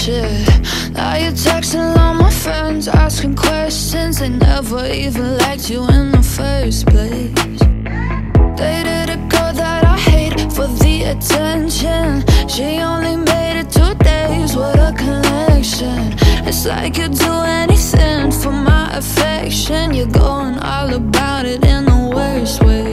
shit. Now you're texting all my friends, asking questions. They never even liked you in the first place. Dated a girl that I hate for the attention. She only made it 2 days, what a connection. It's like you'd do anything for my affection. You're going all about it in the worst way.